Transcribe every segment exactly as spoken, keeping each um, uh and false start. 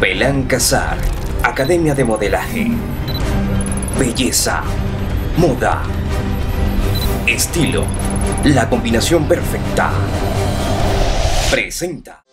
Belán Casar, Academia de Modelaje. Belleza, moda, estilo, la combinación perfecta. Presenta.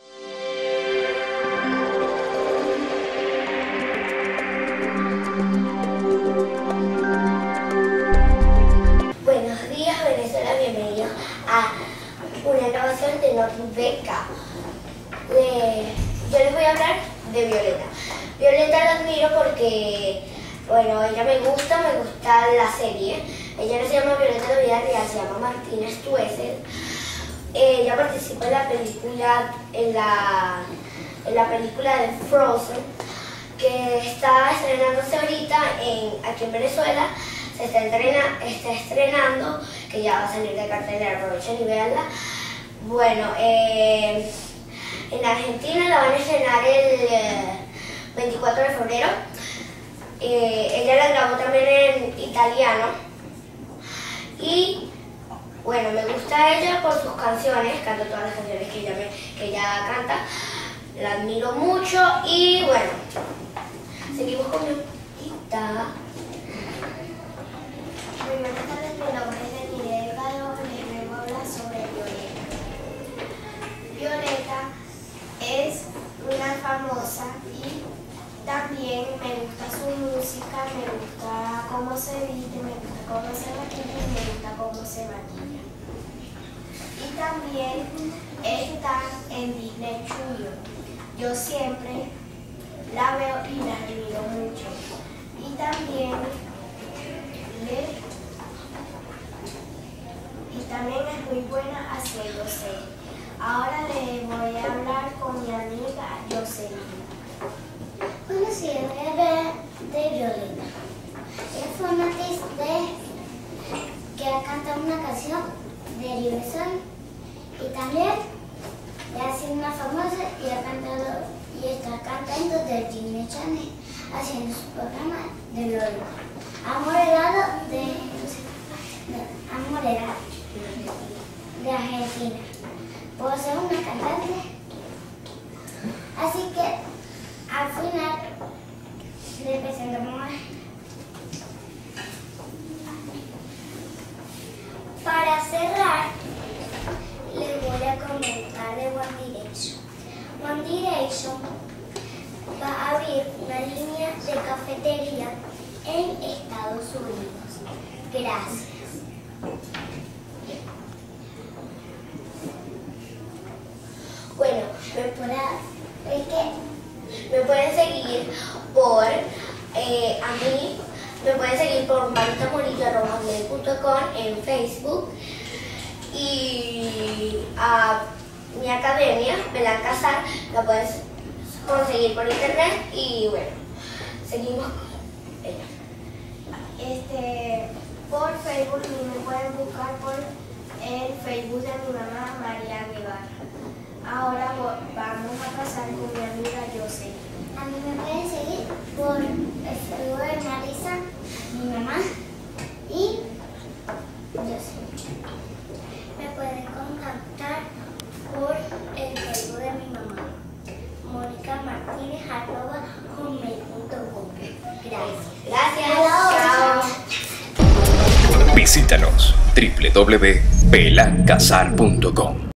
Buenos días, Venezuela, bienvenidos a una grabación de Notebook B K. Le- yo les voy a hablar de Violeta. Violeta la admiro porque, bueno, ella me gusta, me gusta la serie. Ella no se llama Violeta de la vida real, se llama Martínez Tuesel. Ella participa en la película, en la, en la película de Frozen, que está estrenándose ahorita en, aquí en Venezuela. Se está, entrena, está estrenando, que ya va a salir de cartelera, aprovechen y véanla. Bueno, eh, en Argentina la van a estrenar el eh, veinticuatro de febrero. Eh, ella la grabó también en italiano. Y bueno, me gusta ella por sus canciones, canto todas las canciones que ella, me, que ella canta. La admiro mucho y bueno, seguimos con mi hojita. Buenas tardes, mi nombre es Daniela Delgado, les vengo a hablar sobre Violeta. Violeta es una famosa y también me gusta su música, me gusta cómo se viste, me gusta cómo se maquilla y me gusta cómo se maquilla. Y también está en Disney Junior. Yo siempre la veo y la admiro mucho. Y también le Y también es muy buena haciendo series. Ahora le voy a hablar con mi amiga Jocelyn. Bueno, sí, voy a hablar de Violeta. Ella fue una artista que ha cantado una canción de Libre Sol y también ha sido una famosa y ha cantado y está cantando de Disney Channel haciendo su programa de Lolo. Ha modelado de, de, ha modelado de Argentina. Puedo ser una cantante. Así que al final le presentamos a... Para cerrar, les voy a comentar de One Direction. One Direction va a abrir una línea de cafetería en Estados Unidos. Gracias. Bueno, me, Para, es que me pueden seguir por, eh, a mí, me pueden seguir por marita morillo arroba hotmail punto com en Facebook y a mi academia, Belán Casar, la puedes conseguir por internet y bueno, seguimos con ella. Este, por Facebook me pueden buscar por el Facebook de mi mamá María Guevara. Ahora vamos a pasar con mi amiga Jocelyn. a mí me pueden seguir por el Facebook de Marisa, mi mamá y yo sé. Me pueden contactar por el Facebook de mi mamá, Mónica Martínez arroba hotmail punto com. Gracias. Gracias. Chao. Chao. Visítanos w w w punto belán casar punto com.